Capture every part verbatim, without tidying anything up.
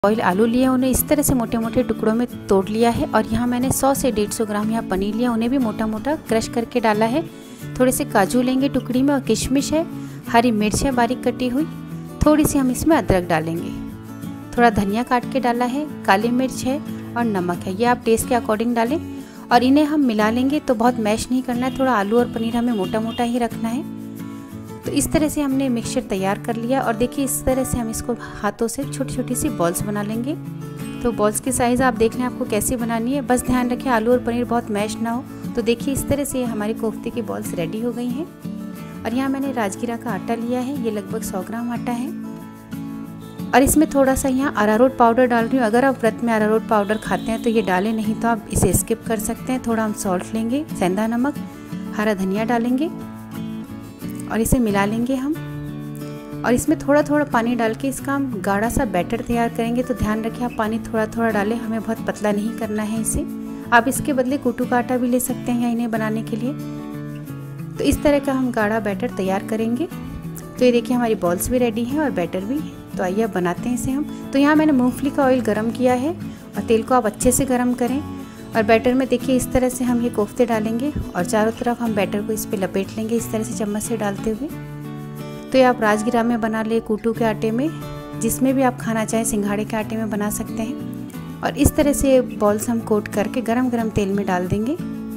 Boil आलू लिए उन्हें इस तरह से मोटे मोटे टुकड़ों में तोड़ लिया है। और यहाँ मैंने सौ से डेढ़ सौ ग्राम यहाँ पनीर लिया, उन्हें भी मोटा मोटा क्रश करके डाला है। थोड़े से काजू लेंगे टुकड़ी में और किशमिश है, हरी मिर्च है बारीक कटी हुई, थोड़ी सी हम इसमें अदरक डालेंगे, थोड़ा धनिया काट के डाला है, काली मिर्च है और नमक है, ये आप टेस्ट के अकॉर्डिंग डालें। और इन्हें हम मिला लेंगे, तो बहुत मैश नहीं करना है, थोड़ा आलू और पनीर हमें मोटा मोटा ही रखना है। तो इस तरह से हमने मिक्सचर तैयार कर लिया। और देखिए इस तरह से हम इसको हाथों से छोटी छोटी सी बॉल्स बना लेंगे। तो बॉल्स की साइज़ आप देख लें आपको कैसी बनानी है, बस ध्यान रखें आलू और पनीर बहुत मैश ना हो। तो देखिए इस तरह से हमारी कोफ्ते की बॉल्स रेडी हो गई हैं। और यहाँ मैंने राजगिरा का आटा लिया है, ये लगभग सौ ग्राम आटा है। और इसमें थोड़ा सा यहाँ अरारोट पाउडर डाल रही हूँ। अगर आप व्रत में अरारोट पाउडर खाते हैं तो ये डालें, नहीं तो आप इसे स्किप कर सकते हैं। थोड़ा हम सॉल्ट लेंगे, सेंधा नमक, हरा धनिया डालेंगे और इसे मिला लेंगे हम। और इसमें थोड़ा थोड़ा पानी डाल के इसका हम गाढ़ा सा बैटर तैयार करेंगे। तो ध्यान रखें आप पानी थोड़ा थोड़ा डालें, हमें बहुत पतला नहीं करना है इसे। आप इसके बदले कुटू का आटा भी ले सकते हैं इन्हें बनाने के लिए। तो इस तरह का हम गाढ़ा बैटर तैयार करेंगे। तो ये देखिए हमारी बॉल्स भी रेडी हैं और बैटर भी। तो आइए अब बनाते हैं इसे हम। तो यहाँ मैंने मूंगफली का ऑयल गरम किया है और तेल को आप अच्छे से गरम करें। और बैटर में देखिए इस तरह से हम ये कोफ्ते डालेंगे और चारों तरफ हम बैटर को इस पे लपेट लेंगे इस तरह से चम्मच से डालते हुए। तो ये आप राजगिरा में बना ले, कुटू के आटे में, जिसमें भी आप खाना चाहें, सिंघाड़े के आटे में बना सकते हैं। और इस तरह से बॉल्स हम कोट करके गरम गरम तेल में डाल देंगे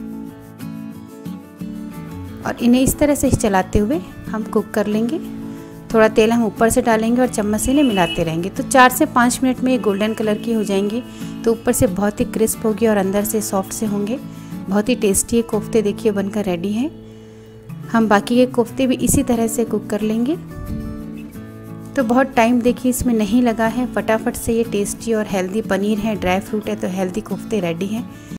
और इन्हें इस तरह से चलाते हुए हम कुक कर लेंगे। थोड़ा तेल हम ऊपर से डालेंगे और चम्मच से इन्हें मिलाते रहेंगे। तो चार से पाँच मिनट में ये गोल्डन कलर की हो जाएंगी। तो ऊपर से बहुत ही क्रिस्प होगी और अंदर से सॉफ्ट से होंगे। बहुत ही टेस्टी ये कोफ्ते देखिए बनकर रेडी हैं। हम बाकी के कोफ्ते भी इसी तरह से कुक कर लेंगे। तो बहुत टाइम देखिए इसमें नहीं लगा है, फटाफट से ये टेस्टी और हेल्दी पनीर है, ड्राई फ्रूट है, तो हेल्दी कोफ्ते रेडी हैं।